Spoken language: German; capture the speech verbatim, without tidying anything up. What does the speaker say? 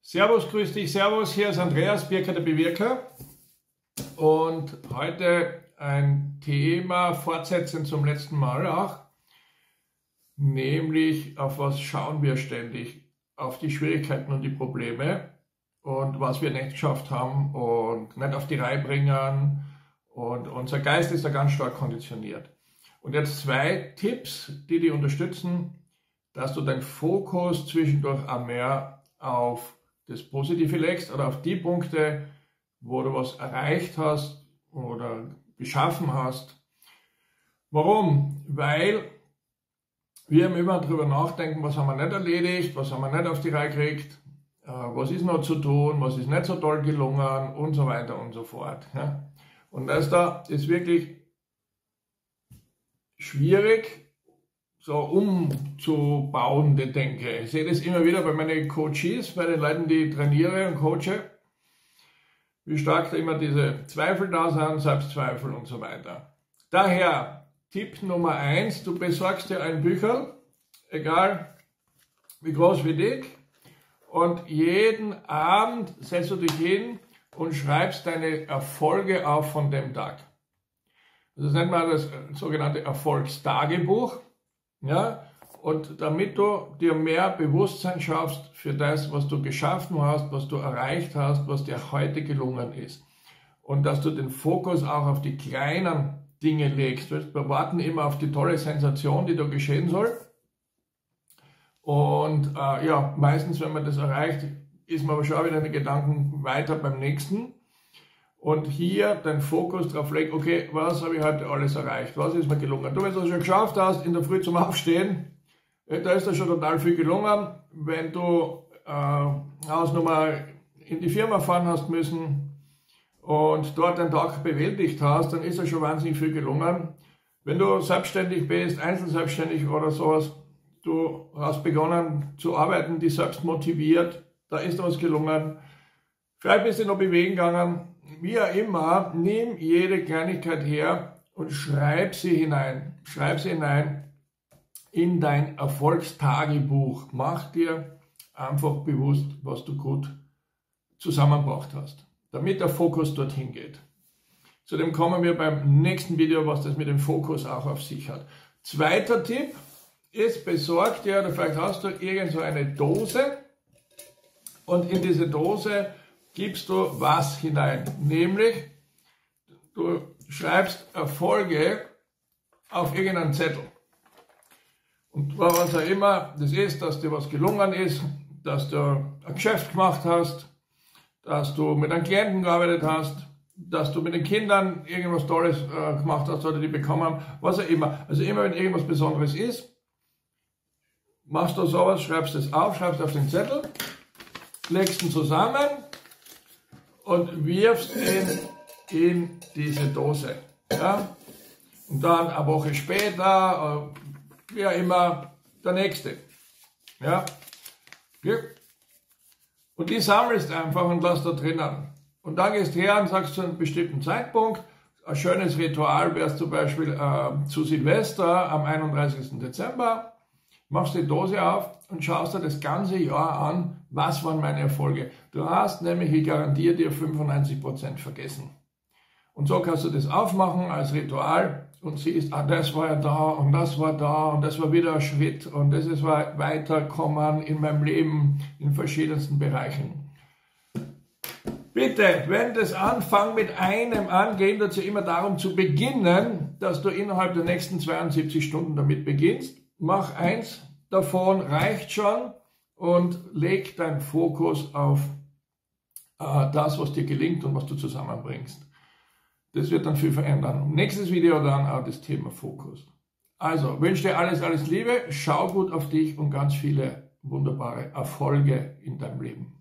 Servus, grüß dich, servus, hier ist Andreas, Birker der Bewirker und heute ein Thema fortsetzend zum letzten Mal auch, nämlich auf was schauen wir ständig, auf die Schwierigkeiten und die Probleme und was wir nicht geschafft haben und nicht auf die Reihe bringen und unser Geist ist da ganz stark konditioniert. Und jetzt zwei Tipps, die dich unterstützen, dass du deinen Fokus zwischendurch auch mehr auf das Positive legst oder auf die Punkte, wo du was erreicht hast oder geschaffen hast. Warum? Weil wir immer darüber nachdenken, was haben wir nicht erledigt, was haben wir nicht auf die Reihe gekriegt, was ist noch zu tun, was ist nicht so toll gelungen und so weiter und so fort. Und das da ist wirklich schwierig, so umzubauen, die Denke. Ich sehe das immer wieder bei meinen Coaches, bei den Leuten, die ich trainiere und coache, wie stark da immer diese Zweifel da sind, Selbstzweifel und so weiter. Daher, Tipp Nummer eins, du besorgst dir ein Bücherl, egal wie groß wie dick, und jeden Abend setzt du dich hin und schreibst deine Erfolge auf von dem Tag. Das nennt man das sogenannte Erfolgstagebuch. Ja, und damit du dir mehr Bewusstsein schaffst für das, was du geschaffen hast, was du erreicht hast, was dir heute gelungen ist. Und dass du den Fokus auch auf die kleinen Dinge legst. Wir warten immer auf die tolle Sensation, die da geschehen soll. Und äh, ja, meistens, wenn man das erreicht, ist man aber schon wieder in den Gedanken weiter beim nächsten. Und hier den Fokus drauf legen, okay, was habe ich heute alles erreicht, was ist mir gelungen. Du, wenn du es schon geschafft hast, in der Früh zum Aufstehen, da ist da schon total viel gelungen. Wenn du äh, Hausnummer in die Firma fahren hast müssen und dort den Tag bewältigt hast, dann ist da schon wahnsinnig viel gelungen. Wenn du selbstständig bist, einzelselbstständig oder sowas, du hast begonnen zu arbeiten, dich selbst motiviert, da ist was gelungen. Vielleicht bist du noch bewegen gegangen. Wie auch immer, nimm jede Kleinigkeit her und schreib sie hinein. Schreib sie hinein in dein Erfolgstagebuch. Mach dir einfach bewusst, was du gut zusammengebracht hast, damit der Fokus dorthin geht. Zudem kommen wir beim nächsten Video, was das mit dem Fokus auch auf sich hat. Zweiter Tipp ist, besorg dir, oder vielleicht hast du irgend so eine Dose und in diese Dose gibst du was hinein, nämlich du schreibst Erfolge auf irgendeinen Zettel. Und was auch immer das ist, dass dir was gelungen ist, dass du ein Geschäft gemacht hast, dass du mit einem Klienten gearbeitet hast, dass du mit den Kindern irgendwas Tolles äh, gemacht hast oder die bekommen haben, was auch immer. Also immer wenn irgendwas Besonderes ist, machst du sowas, schreibst es auf, schreibst auf den Zettel, legst ihn zusammen und wirfst ihn in diese Dose. Ja? Und dann eine Woche später, wie auch immer, der nächste. Ja? Und die sammelst einfach und lässt da drinnen. Und dann gehst du her und sagst zu einem bestimmten Zeitpunkt, ein schönes Ritual wäre zum Beispiel äh, zu Silvester am einunddreißigsten Dezember, machst die Dose auf und schaust dir das ganze Jahr an, was waren meine Erfolge. Du hast nämlich, ich garantiere dir, fünfundneunzig Prozent vergessen. Und so kannst du das aufmachen als Ritual und siehst, ah, das war ja da und das war da und das war wieder ein Schritt und das ist weiterkommen in meinem Leben in verschiedensten Bereichen. Bitte, wenn das anfängt mit einem an, geht es ja immer darum zu beginnen, dass du innerhalb der nächsten zweiundsiebzig Stunden damit beginnst. Mach eins davon, reicht schon und leg deinen Fokus auf äh, das, was dir gelingt und was du zusammenbringst. Das wird dann viel verändern. Nächstes Video dann auch das Thema Fokus. Also, wünsche dir alles, alles Liebe, schau gut auf dich und ganz viele wunderbare Erfolge in deinem Leben.